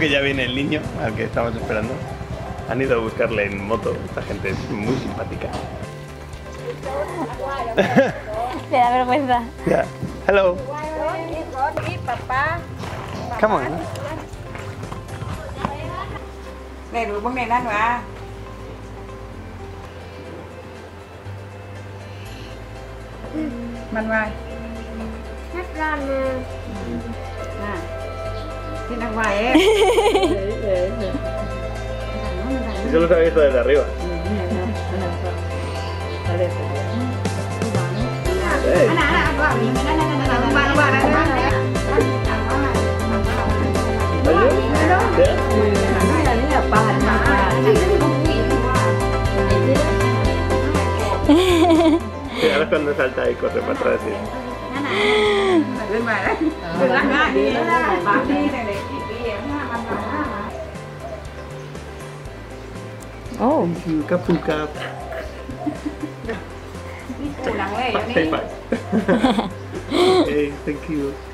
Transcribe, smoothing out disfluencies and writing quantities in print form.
que ya viene el niño al que estamos esperando. Han ido a buscarle en moto. Esta gente es muy simpática. Me da vergüenza. Yeah. Hello. Papá. Come on. Này rồi bông này đang mà. Mình ngoài. Hát ra nè. À. Thì đang ngoài ấy. Yo lo sabía esto desde arriba. Sí, ahora es cuando salta y corre para atrás. Bên ngoài đấy. Đừng lắc ra đi. Bám đi này để kịp đi em ha. Oh. Fuka. Đi cổ nắng này. Hey, thank you.